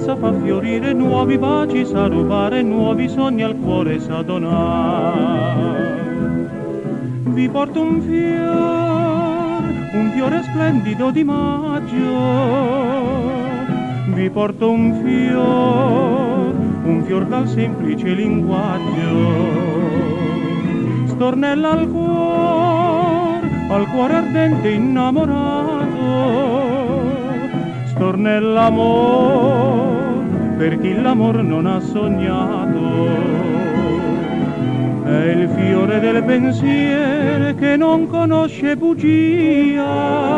speranza fa fiorire, nuovi baci sa rubare, nuovi sogni al cuore sa donare. Vi porto un fiore splendido di maggio, vi porto un fior dal semplice linguaggio, stornella al cuore ardente innamorato, stornella amor per chi l'amor non ha sognato. È il fiore del pensiero che non conosce bugia,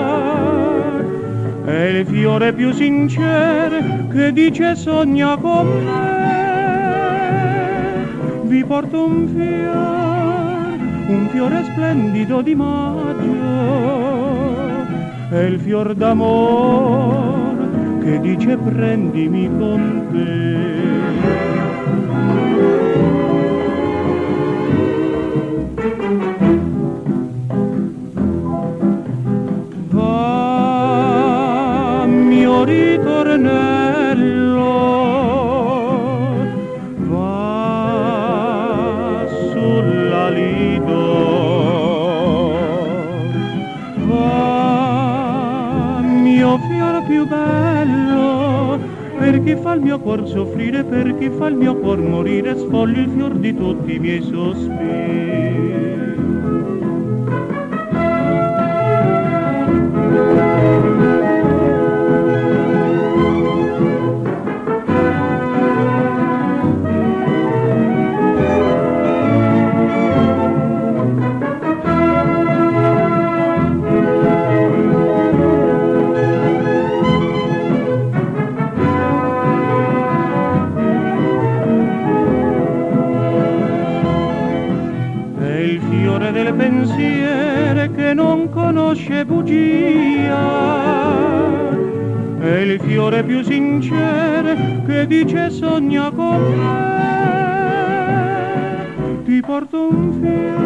è il fiore più sincero che dice sogna con me. Vi porto un fiore splendido di maggio, è il fior d'amor che dice prendimi con te. Ritornello va sulla lido, va mio fiore più bello, per chi fa il mio cuor soffrire, per chi fa il mio cuor morire, sfogli il fior di tutti i miei sospiri. Del pensiero che non conosce bugia, è il fiore più sincero che dice sogna con me. Ti porto un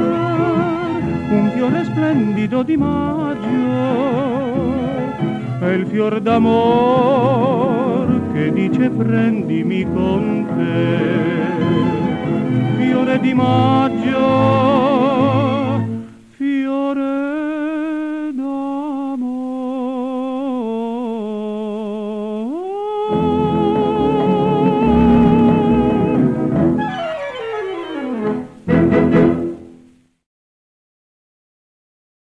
fiore splendido di maggio, è il fior d'amor che dice prendimi con te. Fiore di maggio